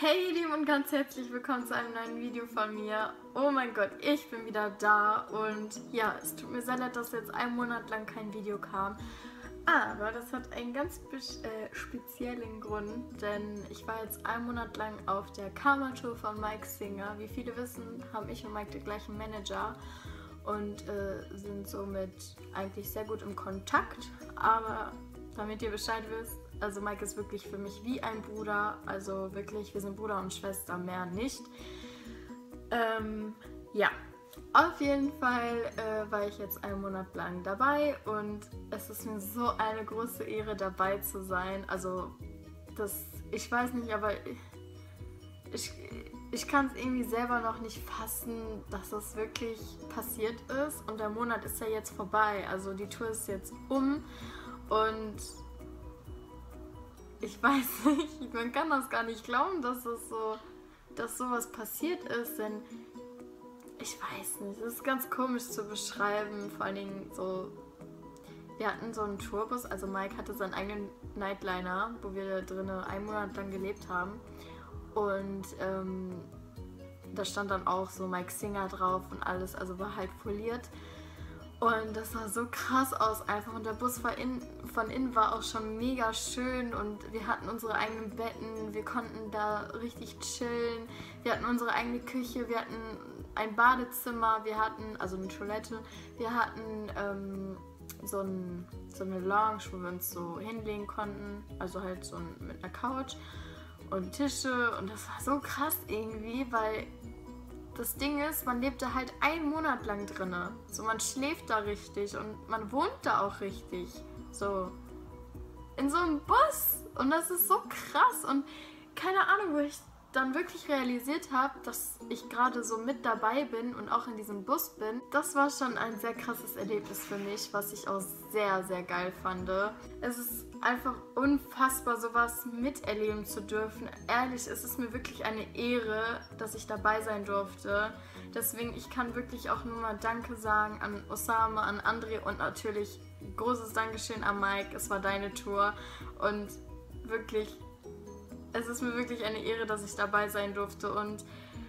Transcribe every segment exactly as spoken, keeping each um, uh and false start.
Hey ihr Lieben und ganz herzlich willkommen zu einem neuen Video von mir. Oh mein Gott, ich bin wieder da und ja, es tut mir sehr leid, dass jetzt einen Monat lang kein Video kam. Aber das hat einen ganz äh, speziellen Grund, denn ich war jetzt einen Monat lang auf der Karma-Tour von Mike Singer. Wie viele wissen, haben ich und Mike den gleichen Manager und äh, sind somit eigentlich sehr gut im Kontakt. Aber damit ihr Bescheid wisst, also Mike ist wirklich für mich wie ein Bruder, also wirklich, wir sind Bruder und Schwester, mehr nicht. Ähm, ja, auf jeden Fall äh, war ich jetzt einen Monat lang dabei und es ist mir so eine große Ehre, dabei zu sein. Also, das, ich weiß nicht, aber ich, ich kann es irgendwie selber noch nicht fassen, dass das wirklich passiert ist. Und der Monat ist ja jetzt vorbei, also die Tour ist jetzt um und ich weiß nicht, man kann das gar nicht glauben, dass das so, dass sowas passiert ist, denn ich weiß nicht, es ist ganz komisch zu beschreiben, vor allen Dingen so, wir hatten so einen Tourbus, also Mike hatte seinen eigenen Nightliner, wo wir drinnen einen Monat lang gelebt haben und ähm, da stand dann auch so Mike Singer drauf und alles, also war halt foliert. Und das sah so krass aus einfach und der Bus von innen, von innen war auch schon mega schön und wir hatten unsere eigenen Betten, wir konnten da richtig chillen, wir hatten unsere eigene Küche, wir hatten ein Badezimmer, wir hatten, also eine Toilette, wir hatten ähm, so, ein, so eine Lounge, wo wir uns so hinlegen konnten, also halt so ein, mit einer Couch und Tische und das war so krass irgendwie, weil das Ding ist, man lebt da halt einen Monat lang drin. So, man schläft da richtig und man wohnt da auch richtig. So, in so einem Bus. Und das ist so krass. Und keine Ahnung, wo ich dann wirklich realisiert habe, dass ich gerade so mit dabei bin und auch in diesem Bus bin. Das war schon ein sehr krasses Erlebnis für mich, was ich auch sehr, sehr geil fand. Es ist einfach unfassbar, sowas miterleben zu dürfen. Ehrlich, es ist mir wirklich eine Ehre, dass ich dabei sein durfte. Deswegen, ich kann wirklich auch nur mal Danke sagen an Osama, an André und natürlich großes Dankeschön an Mike. Es war deine Tour und wirklich, es ist mir wirklich eine Ehre, dass ich dabei sein durfte und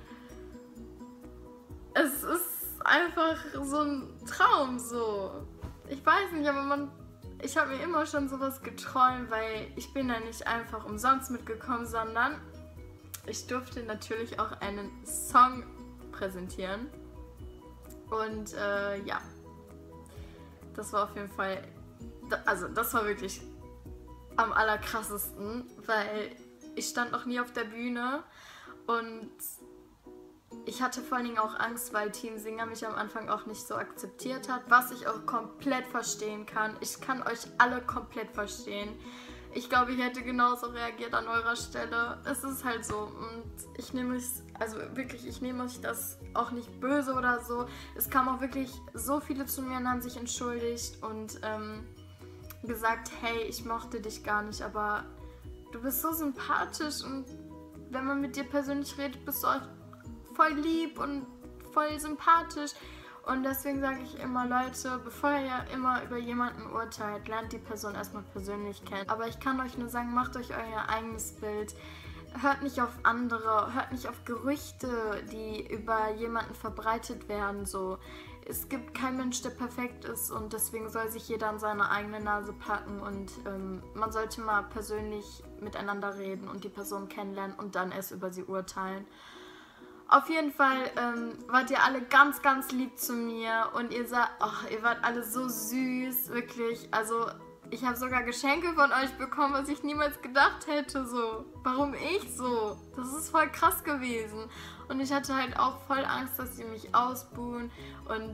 es ist einfach so ein Traum, so. Ich weiß nicht, aber man Ich habe mir immer schon sowas geträumt, weil ich bin da nicht einfach umsonst mitgekommen, sondern ich durfte natürlich auch einen Song präsentieren. Und äh, ja, das war auf jeden Fall, also das war wirklich am allerkrassesten, weil ich stand noch nie auf der Bühne und ich hatte vor allen Dingen auch Angst, weil Team Singer mich am Anfang auch nicht so akzeptiert hat, was ich auch komplett verstehen kann. Ich kann euch alle komplett verstehen. Ich glaube, ich hätte genauso reagiert an eurer Stelle. Es ist halt so und ich nehme es, also wirklich, ich nehme euch das auch nicht böse oder so. Es kamen auch wirklich so viele zu mir und haben sich entschuldigt und ähm, gesagt, hey, ich mochte dich gar nicht, aber du bist so sympathisch und wenn man mit dir persönlich redet, bist du auch voll lieb und voll sympathisch und deswegen sage ich immer, Leute, bevor ihr immer über jemanden urteilt, lernt die Person erstmal persönlich kennen. Aber ich kann euch nur sagen, macht euch euer eigenes Bild, hört nicht auf andere, hört nicht auf Gerüchte, die über jemanden verbreitet werden, so. Es gibt keinen Mensch, der perfekt ist und deswegen soll sich jeder an seine eigene Nase packen und ähm, man sollte mal persönlich miteinander reden und die Person kennenlernen und dann erst über sie urteilen. Auf jeden Fall ähm, wart ihr alle ganz, ganz lieb zu mir und ihr, sah, oh, ihr wart alle so süß, wirklich. Also ich habe sogar Geschenke von euch bekommen, was ich niemals gedacht hätte, so. Warum ich so? Das ist voll krass gewesen. Und ich hatte halt auch voll Angst, dass sie mich ausbuhen und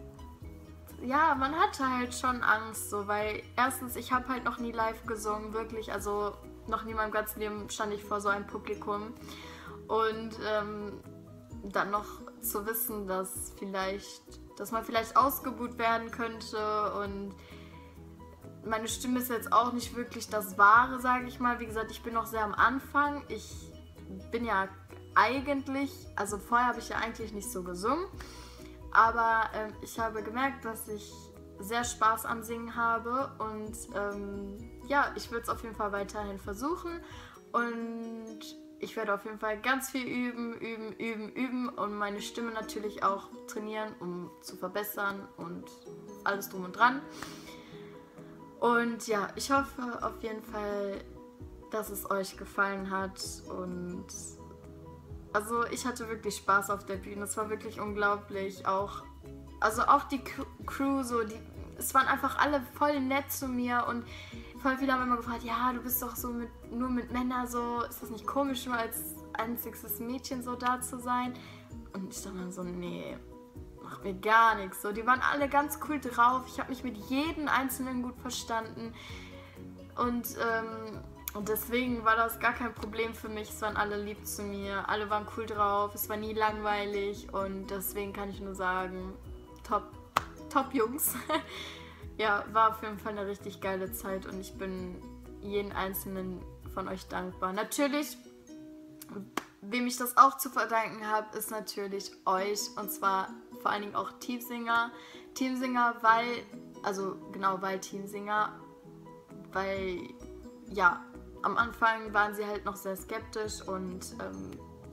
ja, man hatte halt schon Angst, so, weil erstens, ich habe halt noch nie live gesungen, wirklich, also noch nie in meinem ganzen Leben stand ich vor so einem Publikum und ähm, dann noch zu wissen, dass vielleicht, dass man vielleicht ausgebuht werden könnte und meine Stimme ist jetzt auch nicht wirklich das Wahre, sage ich mal. Wie gesagt, ich bin noch sehr am Anfang. Ich bin ja eigentlich, also vorher habe ich ja eigentlich nicht so gesungen, aber ähm, ich habe gemerkt, dass ich sehr Spaß am Singen habe und ähm, ja, ich würde es auf jeden Fall weiterhin versuchen und ich werde auf jeden Fall ganz viel üben, üben, üben, üben und meine Stimme natürlich auch trainieren, um zu verbessern und alles drum und dran. Und ja, ich hoffe auf jeden Fall, dass es euch gefallen hat und also ich hatte wirklich Spaß auf der Bühne, es war wirklich unglaublich, auch, also auch die Crew, so, die, es waren einfach alle voll nett zu mir und voll viele haben immer gefragt, ja, du bist doch so mit, nur mit Männern, so, ist das nicht komisch, nur als einziges Mädchen so da zu sein? Und ich dachte dann so, nee, macht mir gar nichts, so, die waren alle ganz cool drauf, ich habe mich mit jedem Einzelnen gut verstanden und, ähm, Und deswegen war das gar kein Problem für mich. Es waren alle lieb zu mir, alle waren cool drauf, es war nie langweilig und deswegen kann ich nur sagen, top, top Jungs. Ja, war auf jeden Fall eine richtig geile Zeit und ich bin jeden einzelnen von euch dankbar. Natürlich, wem ich das auch zu verdanken habe, ist natürlich euch und zwar vor allen Dingen auch Teamsinger. Teamsinger, weil, also genau, weil Teamsinger, weil, ja, am Anfang waren sie halt noch sehr skeptisch und ähm,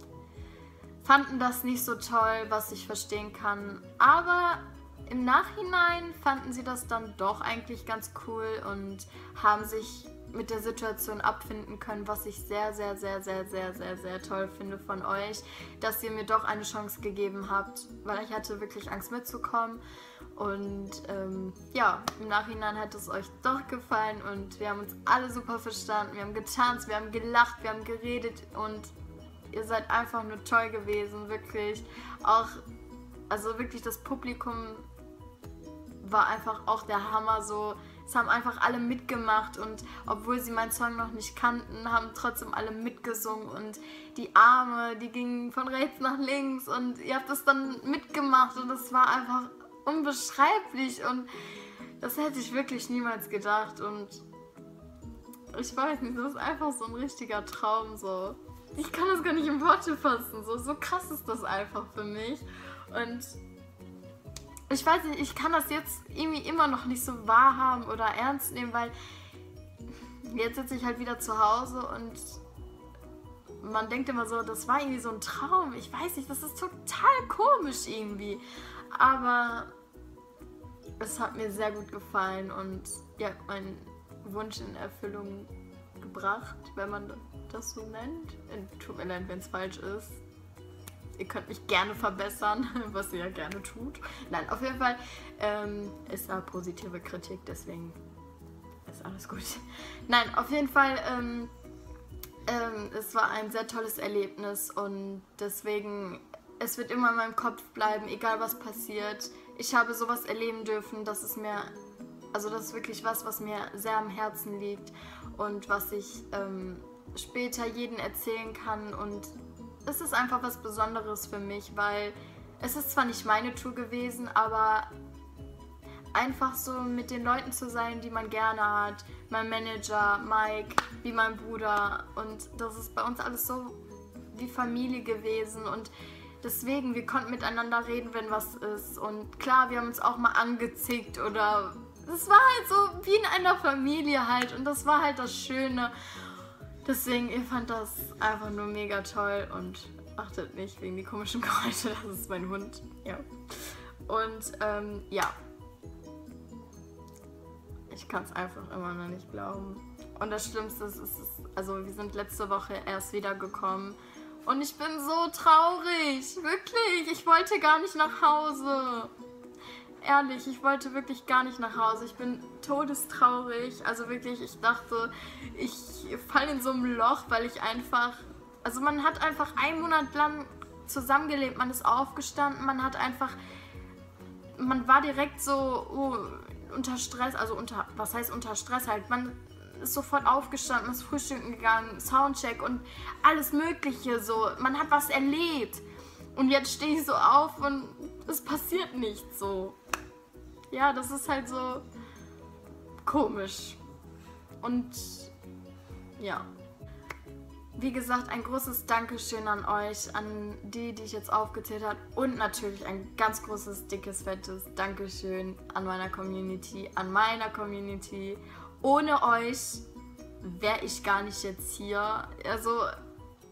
fanden das nicht so toll, was ich verstehen kann. Aber im Nachhinein fanden sie das dann doch eigentlich ganz cool und haben sich mit der Situation abfinden können, was ich sehr, sehr, sehr, sehr, sehr, sehr, sehr toll finde von euch, dass ihr mir doch eine Chance gegeben habt, weil ich hatte wirklich Angst mitzukommen. Und ähm, ja, im Nachhinein hat es euch doch gefallen und wir haben uns alle super verstanden. Wir haben getanzt, wir haben gelacht, wir haben geredet und ihr seid einfach nur toll gewesen, wirklich. Auch, also wirklich das Publikum war einfach auch der Hammer so. Es haben einfach alle mitgemacht und obwohl sie meinen Song noch nicht kannten, haben trotzdem alle mitgesungen und die Arme, die gingen von rechts nach links und ihr habt das dann mitgemacht und es war einfach unbeschreiblich und das hätte ich wirklich niemals gedacht und ich weiß nicht, das ist einfach so ein richtiger Traum so. Ich kann das gar nicht in Worte fassen, so, so krass ist das einfach für mich und ich weiß nicht, ich kann das jetzt irgendwie immer noch nicht so wahrhaben oder ernst nehmen, weil jetzt sitze ich halt wieder zu Hause und man denkt immer so, das war irgendwie so ein Traum, ich weiß nicht, das ist total komisch irgendwie. Aber es hat mir sehr gut gefallen und ihr habt meinen Wunsch in Erfüllung gebracht, wenn man das so nennt. Tut mir leid, wenn es falsch ist. Ihr könnt mich gerne verbessern, was ihr ja gerne tut. Nein, auf jeden Fall ähm, ist da positive Kritik, deswegen ist alles gut. Nein, auf jeden Fall, ähm, ähm, es war ein sehr tolles Erlebnis und deswegen... Es wird immer in meinem Kopf bleiben, egal was passiert. Ich habe sowas erleben dürfen, das ist mir, also das ist wirklich was, was mir sehr am Herzen liegt und was ich ähm, später jedem erzählen kann. Und es ist einfach was Besonderes für mich, weil es ist zwar nicht meine Tour gewesen, aber einfach so mit den Leuten zu sein, die man gerne hat. Mein Manager, Mike, wie mein Bruder. Und das ist bei uns alles so wie Familie gewesen und deswegen, wir konnten miteinander reden, wenn was ist. Und klar, wir haben uns auch mal angezickt oder... Es war halt so wie in einer Familie halt. Und das war halt das Schöne. Deswegen, ihr fand das einfach nur mega toll. Und achtet nicht wegen die komischen Geräusche. Das ist mein Hund. Ja. Und ähm, ja. Ich kann es einfach immer noch nicht glauben. Und das Schlimmste ist, ist, also wir sind letzte Woche erst wiedergekommen. Und ich bin so traurig, wirklich. Ich wollte gar nicht nach Hause. Ehrlich, ich wollte wirklich gar nicht nach Hause. Ich bin todestraurig. Also wirklich, ich dachte, ich falle in so ein Loch, weil ich einfach... Also man hat einfach einen Monat lang zusammengelebt. Man ist aufgestanden, man hat einfach... Man war direkt so oh, unter Stress. Also unter... Was heißt unter Stress halt? Man... ist sofort aufgestanden, ist frühstücken gegangen, Soundcheck und alles Mögliche so. Man hat was erlebt. Und jetzt stehe ich so auf und es passiert nicht so. Ja, das ist halt so komisch. Und ja. Wie gesagt, ein großes Dankeschön an euch, an die, die ich jetzt aufgezählt habe. Und natürlich ein ganz großes, dickes, fettes Dankeschön an meiner Community, an meiner Community. Ohne euch wäre ich gar nicht jetzt hier. Also,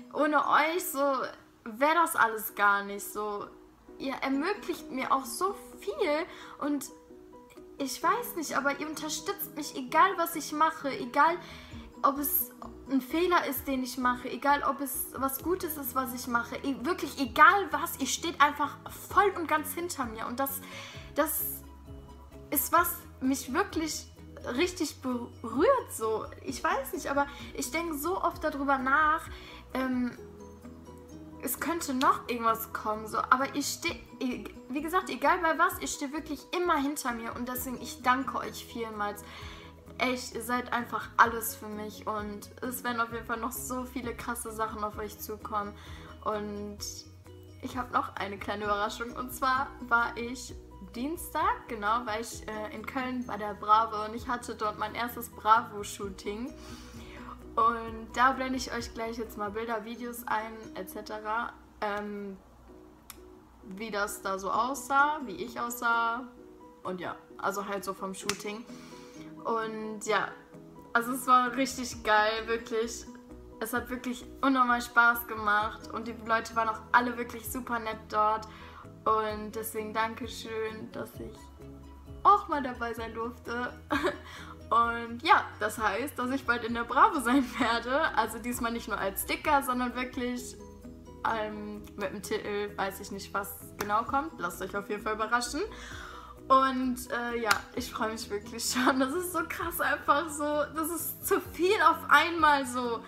ohne euch so wäre das alles gar nicht so. Ihr ermöglicht mir auch so viel und ich weiß nicht, aber ihr unterstützt mich, egal was ich mache, egal ob es ein Fehler ist, den ich mache, egal ob es was Gutes ist, was ich mache, e- wirklich egal was, ihr steht einfach voll und ganz hinter mir und das, das ist was mich wirklich richtig berührt so. Ich weiß nicht, aber ich denke so oft darüber nach, ähm, es könnte noch irgendwas kommen, so, aber ich stehe, wie gesagt, egal bei was, ich stehe wirklich immer hinter mir und deswegen, ich danke euch vielmals. Echt, ihr seid einfach alles für mich und es werden auf jeden Fall noch so viele krasse Sachen auf euch zukommen und ich habe noch eine kleine Überraschung und zwar war ich Dienstag, genau, war ich äh, in Köln bei der Bravo und ich hatte dort mein erstes Bravo-Shooting. Und da blende ich euch gleich jetzt mal Bilder, Videos ein, et cetera. Ähm, wie das da so aussah, wie ich aussah. Und ja, also halt so vom Shooting. Und ja, also es war richtig geil, wirklich. Es hat wirklich unnormal Spaß gemacht. Und die Leute waren auch alle wirklich super nett dort. Und deswegen Dankeschön, dass ich auch mal dabei sein durfte. Und ja, das heißt, dass ich bald in der Bravo sein werde. Also diesmal nicht nur als Sticker, sondern wirklich ähm, mit dem Titel, weiß ich nicht, was genau kommt. Lasst euch auf jeden Fall überraschen. Und äh, ja, ich freue mich wirklich schon. Das ist so krass einfach so. Das ist zu viel auf einmal so.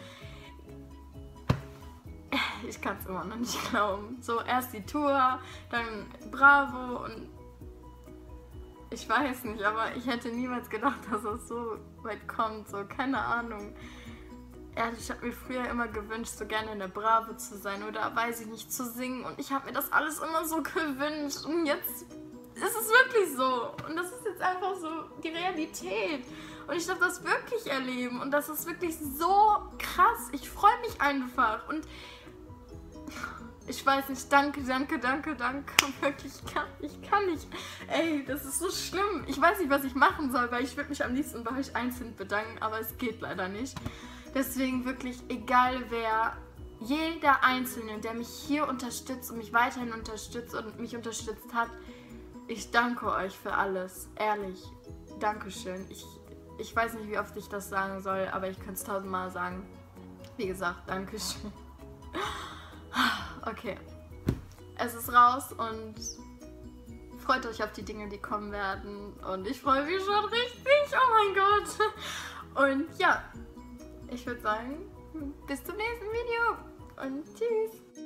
Ich kann es immer noch nicht glauben. So, erst die Tour, dann Bravo und ich weiß nicht, aber ich hätte niemals gedacht, dass es so weit kommt. So, keine Ahnung. Ehrlich, ich habe mir früher immer gewünscht, so gerne in der Bravo zu sein oder, weiß ich nicht, zu singen. Und ich habe mir das alles immer so gewünscht. Und jetzt ist es wirklich so. Und das ist jetzt einfach so die Realität. Und ich darf das wirklich erleben. Und das ist wirklich so krass. Ich freue mich einfach. Und ich weiß nicht, danke, danke, danke, danke. Wirklich, ich kann, ich kann nicht. Ey, das ist so schlimm. Ich weiß nicht, was ich machen soll, weil ich würde mich am liebsten bei euch einzeln bedanken, aber es geht leider nicht. Deswegen wirklich, egal wer, jeder Einzelne, der mich hier unterstützt und mich weiterhin unterstützt und mich unterstützt hat, ich danke euch für alles. Ehrlich, Dankeschön. Ich, ich weiß nicht, wie oft ich das sagen soll, aber ich könnte es tausendmal sagen. Wie gesagt, Dankeschön. Okay, es ist raus und freut euch auf die Dinge, die kommen werden. Und ich freue mich schon richtig, oh mein Gott. Und ja, ich würde sagen, bis zum nächsten Video und tschüss.